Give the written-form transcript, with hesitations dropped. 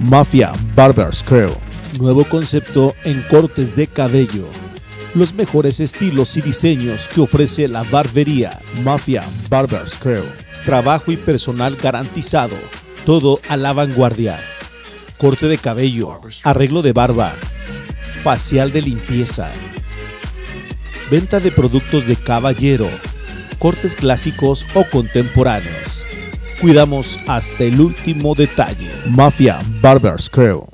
Mafia Barbers Crew. Nuevo concepto en cortes de cabello. Los mejores estilos y diseños que ofrece la barbería Mafia Barbers Crew. Trabajo y personal garantizado. Todo a la vanguardia. Corte de cabello, arreglo de barba, facial de limpieza. Venta de productos de caballero, cortes clásicos o contemporáneos. Cuidamos hasta el último detalle. Mafia Barbers Crew.